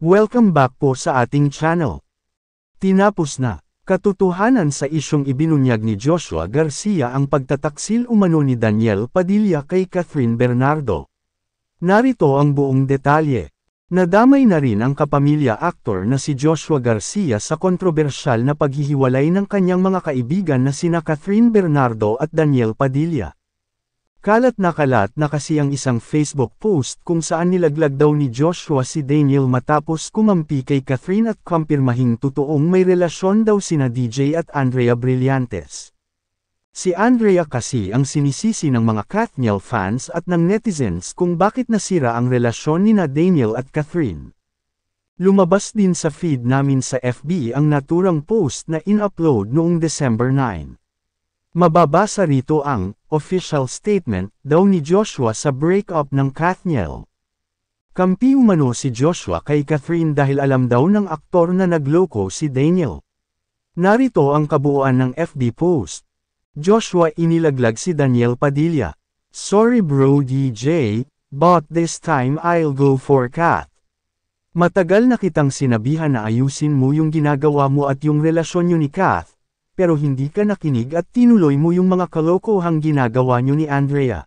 Welcome back po sa ating channel. Tinapos na, katotohanan sa isyong ibinunyag ni Joshua Garcia ang pagtataksil umano ni Daniel Padilla kay Catherine Bernardo. Narito ang buong detalye. Nadamay na rin ang kapamilya aktor na si Joshua Garcia sa kontrobersyal na paghihiwalay ng kanyang mga kaibigan na sina Catherine Bernardo at Daniel Padilla. Kalat na kasi ang isang Facebook post kung saan nilaglag daw ni Joshua si Daniel matapos kumampi kay Catherine at kumpirmahing totoong may relasyon daw sina DJ at Andrea Brillantes. Si Andrea kasi ang sinisisi ng mga Kathniel fans at ng netizens kung bakit nasira ang relasyon nina Daniel at Catherine. Lumabas din sa feed namin sa FB ang naturang post na in-upload noong December 9. Mababasa rito ang official statement daw ni Joshua sa breakup ng Kathniel. Kampi umano si Joshua kay Catherine dahil alam daw ng aktor na nagloko si Daniel. Narito ang kabuuan ng FB post. Joshua inilaglag si Daniel Padilla. Sorry bro DJ, but this time I'll go for Kath. Matagal na kitang sinabihan na ayusin mo yung ginagawa mo at yung relasyon nyo ni Kath. Pero hindi ka nakinig at tinuloy mo yung mga kalokohang ginagawa nyo ni Andrea.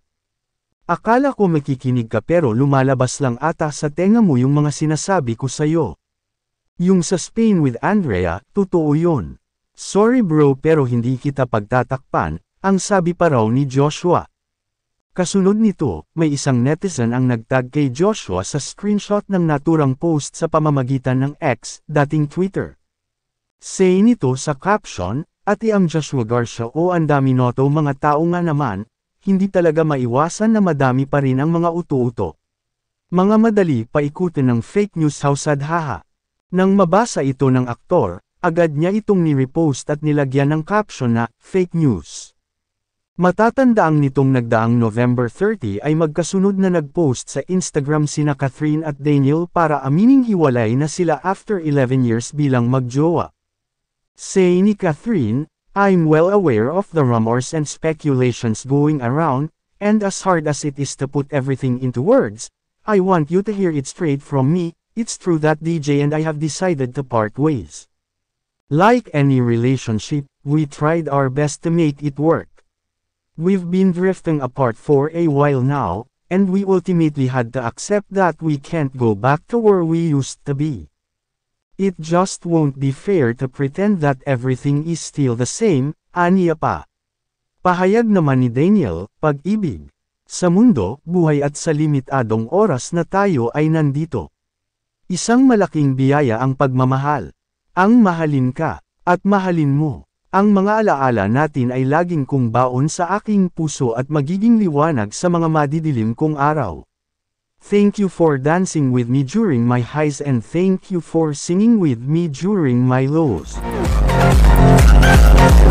Akala ko makikinig ka pero lumalabas lang ata sa tenga mo yung mga sinasabi ko sa'yo. Yung sa Spain with Andrea, totoo yun. Sorry bro pero hindi kita pagtatakpan, ang sabi pa raw ni Joshua. Kasunod nito, may isang netizen ang nagtag kay Joshua sa screenshot ng naturang post sa pamamagitan ng X, dating Twitter. Say nito sa caption, "Ati am Joshua Garcia o ang dami noto mga tao nga naman, hindi talaga maiwasan na madami pa rin ang mga uto-uto. Mga madali paikutin ng fake news hausad haha." Nang mabasa ito ng aktor, agad niya itong ni-repost at nilagyan ng caption na, "Fake news." Matatandaang nitong nagdaang November 30 ay magkasunod na nagpost sa Instagram sina Catherine at Daniel para amining hiwalay na sila after 11 years bilang magjowa. Say ni Catherine, "I'm well aware of the rumors and speculations going around, and as hard as it is to put everything into words, I want you to hear it straight from me, it's true that DJ and I have decided to part ways. Like any relationship, we tried our best to make it work. We've been drifting apart for a while now, and we ultimately had to accept that we can't go back to where we used to be. It just won't be fair to pretend that everything is still the same," aniya pa. Pahayag naman ni Daniel, "Pag-ibig. Sa mundo, buhay at sa limitadong oras na tayo ay nandito. Isang malaking biyaya ang pagmamahal. Ang mahalin ka, at mahalin mo. Ang mga alaala natin ay laging kong baon sa aking puso at magiging liwanag sa mga madidilim kong araw. Thank you for dancing with me during my highs and thank you for singing with me during my lows."